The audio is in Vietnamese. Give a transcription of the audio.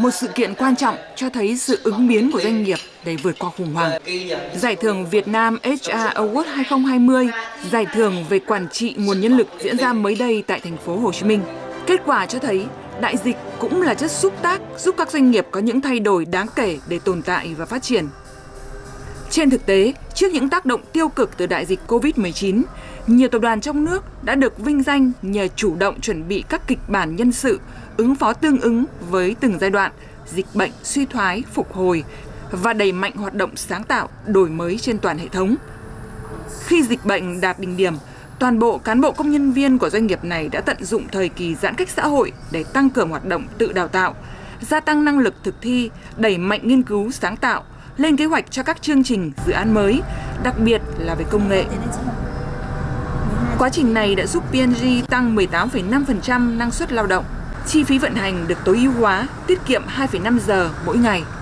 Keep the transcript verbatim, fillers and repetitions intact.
một sự kiện quan trọng cho thấy sự ứng biến của doanh nghiệp để vượt qua khủng hoảng. Giải thưởng Việt Nam hát rờ Award hai không hai không, giải thưởng về quản trị nguồn nhân lực diễn ra mới đây tại thành phố Hồ Chí Minh. Kết quả cho thấy đại dịch cũng là chất xúc tác giúp các doanh nghiệp có những thay đổi đáng kể để tồn tại và phát triển. Trên thực tế, trước những tác động tiêu cực từ đại dịch Covid mười chín, nhiều tập đoàn trong nước đã được vinh danh nhờ chủ động chuẩn bị các kịch bản nhân sự, ứng phó tương ứng với từng giai đoạn, dịch bệnh, suy thoái, phục hồi và đẩy mạnh hoạt động sáng tạo, đổi mới trên toàn hệ thống. Khi dịch bệnh đạt đỉnh điểm, toàn bộ cán bộ công nhân viên của doanh nghiệp này đã tận dụng thời kỳ giãn cách xã hội để tăng cường hoạt động tự đào tạo, gia tăng năng lực thực thi, đẩy mạnh nghiên cứu sáng tạo, lên kế hoạch cho các chương trình, dự án mới, đặc biệt là về công nghệ. Quá trình này đã giúp pê en giê tăng mười tám phẩy năm phần trăm năng suất lao động, chi phí vận hành được tối ưu hóa, tiết kiệm hai phẩy năm giờ mỗi ngày.